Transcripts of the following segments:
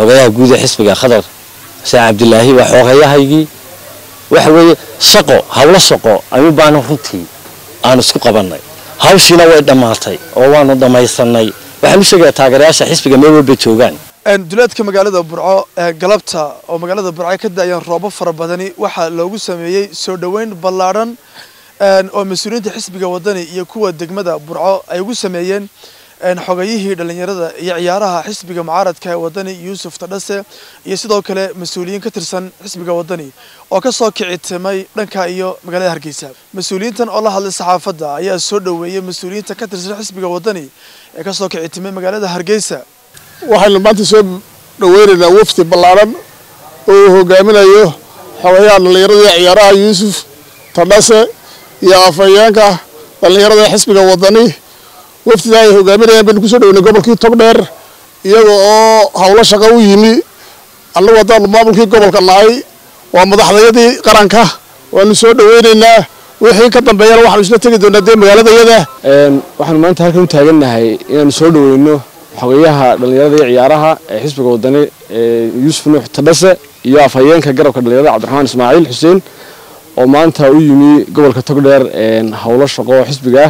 xogayaha guud ee xisbiga Khadar Saad Cabdilaahi waa xogayahaygii waxa weeye shaqo hawlo shaqo ayuu baan runtii aan isku qabanay hawshina way dhamaatay oo waanu dhamaysanay waxaan u sheegay taageerayaasha xisbiga meel walba joogaan duleedka magaalada Burco galabta oo magaalada Burco ka daayeen roobo fara badani waxa loogu sameeyay soo dhaweyn ballaaran oo mas'uuliyiinta xisbiga wadani iyo kuwa degmada Burco ay ugu sameeyeen xogayihii dhalinyarada iyo ciyaaraha xisbiga mucaaradka ee wadani Yuusuf Tadhase iyo sidoo kale mas'uuliyiin ka tirsan xisbiga wadani oo ka soo kicitimay dhanka iyo magaalada Hargeysa mas'uuliyiintan oo la hadlay saxaafadda ayaa soo dhaweeyay mas'uuliyiinta ka tirsan xisbiga wadani ee ka soo kicitimay magaalada Hargeysa waxaan maanta soo dhaweynaynaa wafdi ballaaran oo hogaaminayo xogayaha dhalinyarada ciyaaraha Yuusuf Tadhase iyo afayeenka dhalinyarada xisbiga wadani wafdiga ay hogaaminayaan baan ku soo dhaweynay gobolkii Togdheer iyaga oo hawlo shaqo u yimi annagu wadaan maamulkii gobolka nahay waa madaxdayadii qaranka waanu soo dhaweynaynaa wixii ka dambeeyana waxaan isla tagi doonaa magaaladayada waxaan maanta halkan u taaganahay inaan soo dhaweyno xogayaha dhalinyarada ciyaaraha ee xisbiga wadani Yuusuf Tadhase iyo afayeenka garabka dhalinyarada Cabdiraxmaan Ismaaciil Xuseen oo maanta u yimi gobolka Togdheer hawlo shaqo xisbiga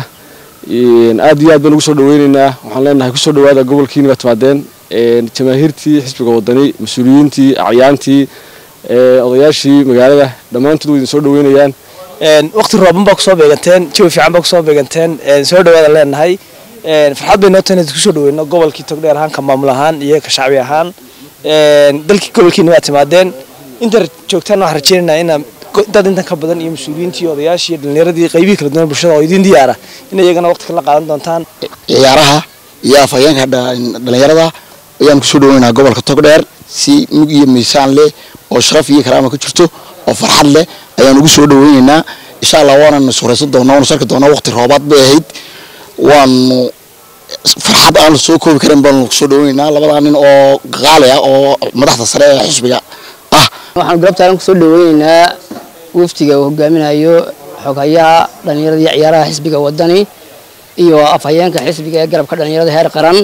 aad iyo aad baan ugu soo dhaweynaynaa waxaan leenahay ku soo dhawaada gobolkiina ka timaadeen jamaahiirtii xisbiga wadani mas'uuliyiintii acyaantii odayaashii magaalada dhamaantood way soo dhaweynayaan waqti rooban baa ku soo beeganteen jawi fiican baa ku soo beeganteen soo dhawaada leenahay farxad bay noo tahay ku soo dhaweyno gobolkii Togdheer ahaan ka maamul ahaan iyo ka shacbi ahaan dalkii gobolkiina waa timaadeen inta joogtaan waxaan rajaynaynaa in dad inta ka badan iyo mas'uuliyiintii odayaashii dhalinyaradii qaybiga kala duwan bulshada oo idin diyaar ah in iyagana waqti kala qaadan doontaan ciyaaraha iyo afayeenka dhalinyarada ayaan ku soo dhaweynaa gobolka Togdheer si mug iyo miisaan leh oo sharaf iyo karaama ku jirto oo farxad leh ayaan ugu soo dhaweynaynaa insha Allah waana suuraysan doonaa oo sarki doonaa waqti roobaad bay ahayd waanu farxad aan soo koobi karin baan ku soo dhaweynaynaa labada nin oo qaali ah oo madaxda sare ee xisbiga waxaan galabtaan ku soo dhaweynaynaa waftiga hogaaminayo xogayaha dhalinyarada ciyaaraha xisbiga wadani iyo afayeenka xisbiga ee garabka dhalinyarada heer qaran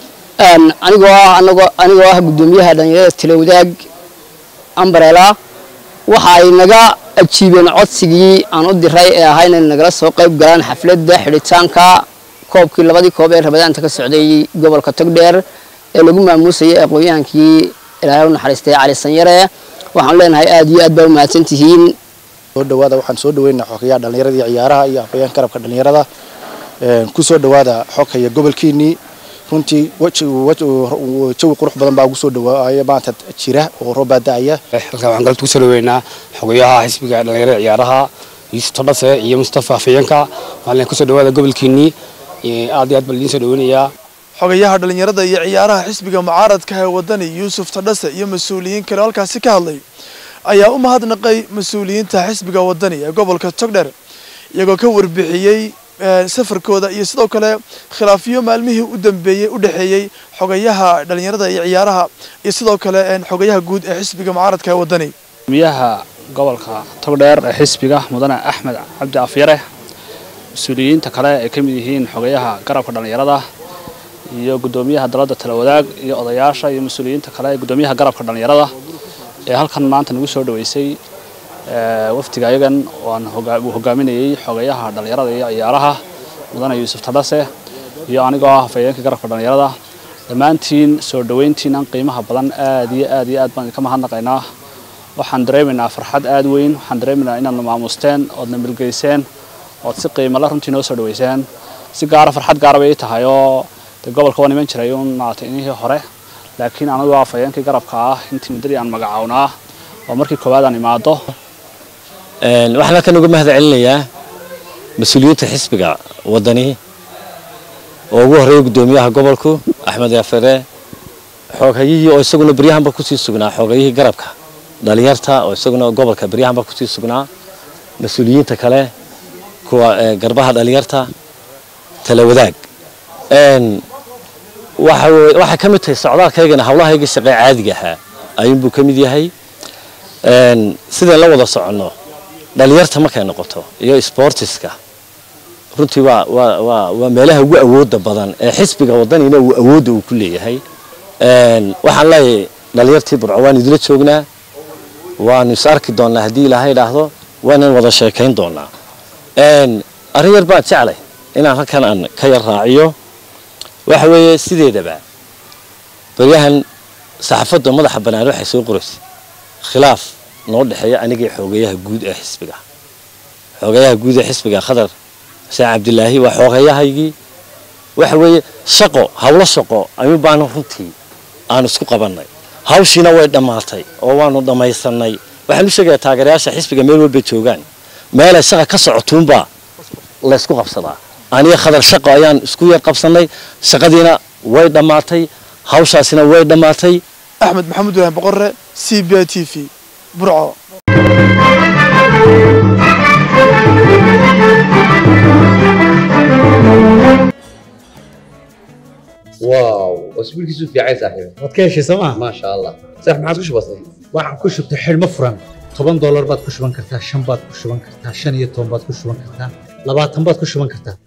anigoo ah gudoomiyaha dhalinyarada Talawadaag Umbrella waxa ay naga ajiibeen codsigii aan u diray ee ahaa inay nagala soo qayb galaan xafladda xidhitaanka koobkii labadii koob ee Rabadaanta ka socday gobolka Togdheer ee lagu maamuusay aqoonyahankii Ilaahay u naxariistay Cali Sanyare waxaan leenahay aad iyo aad baa u mahadsantihiin soo dhawaada waxaan soo dhaweynaa xogayaha dhalinyarada ciyaaraha iyo afayeenka garabka dhalinyarada ku soo dhawaada xogaya gobolkiini runtii jawi qurux badan baa ugu soo dhawaaya maanta jira oo roob daaya halka waxaan galabta ku soo dhaweynaa xogayaha xisbiga dhalinyarada ciyaaraha Yuusuf Tadhase iyo Mustafa afayeenka waxaan ku soo dhawaada gobolkiini aad iyo aad baan idin soo dhaweynayaa xogayaha dhalinyarada iyo ciyaaraha xisbiga mucaaradka ee wadani Yuusuf Tadhase iyo mas'uuliyiin kale halkaas ka hadlay ayaa u mahadnaqay mas'uuliyiinta xisbiga wadani ee gobolka Togdheer iyagoo ka warbixiyay safarkooda iyo sidoo kale khilaafiyo maalmihii u dambeeyay u dhaxeeyay xogayaha dhalinyarada iyo ciyaaraha iyo sidoo kale xogayaha guud ee xisbiga mucaaradka ee wadani miyaha gobolka Togdheer ee xisbiga mudane Axmed Cabdi Afyare mas'uuliyiinta kale ee ka mid yihiin xogayaha garabka dhalinyarada iyo gudoomiyaha dalada Talawadaag iyo odayaasha iyo mas'uuliyiinta kale ee gudoomiyaha garabka dhalinyarada ee halkan maanta nagu soo dhaweysay waftiga ayagan waan hogaaminayay xogayaha dhalinyarada iyo ciyaaraha mudane Yuusuf Tadhase iyo anigoo ah afayeenka garabka dhalinyarada dhammaantiin soo dhaweyntiina qiimaha badan aad iyo aad baan ka mahadnaqaynaa waxaan dareemaynaa farxad aad weyn waxaan dareemaynaa inaad maamusteen oo nabilgeyseen oo si qiimo leh runtii noo soo dhaweyseen si gaar ah farxad gaar ah bay tahay oo gobolka waan iman jiray maanta intii hore laakiin anagu afayeenka garabka ah intii mudadii aan magacawnaa oo markii koowaad aan imaado waxaan ka ugu mahad celinayaa mas'uuliyiinta xisbiga wadani oo ugu horeeyay gudoomiyaha gobolku Axmed Afyare xogayihii oo isaguna bariyahanba ku sii sugnaa xogayihii garabka dhalinyarta oo isaguna gobolka bariyahanba ku sii sugnaa mas'uuliyiinta kale kuwa garbaha dhalinyarta Talawadaag waxa ka mid tahay socdaalkaygana hawlahayga shaqo caadiga ah ayuu ka mid yahay sideen la wada socono dhalinyarta markay noqoto iyo sportiska runtii waa meelaha ugu awoodda badan ee xisbiga wadaniina uu awoodda uu ku leeyahay waxaan leeyahay dhalinyartii burco waan idila joognaa waanu is arki doonaa haddii ilaahay idhaahdo waanan wada sheekayn doonaa arrin yar baan jeclay inaan halkan aan ka yar raaciyo waxa weeye sideedaba baryahan saxaafadda madaxa bannaan waxay soo qoraysay khilaaf noo dhexeeya anigii xoogayaha guud ee xisbiga khadar xuseen cabdilaahi waa xoogayahaygii waxa weeye hawlo shaqo ayuu baanu runtii aan isku qabannay hawshiina way dhammaatay oo waanu dhammaysanay waxaan u sheegayaa taageerayaasha xisbiga meel walba joogaan meelay shaqa ka socotuunbaa laysku qabsadaa aniga khadar shaqo ayaan isku yar qabsannay shaqadiina way dhammaatay hawshaasina way dhammaatay axmed maxamuud ibraahim boqorre CBI TV burco واو اسبوع كيسو في عايز صاحبي waad ka heshay sooma ما شاء الله صح ما عاد كش بسيط waxaan ku shubtay xidhmo furan $10 baad ku shuban kartaa 5 baad ku shuban kartaa 15 baad ku shuban kartaa 20 baad ku shuban kartaa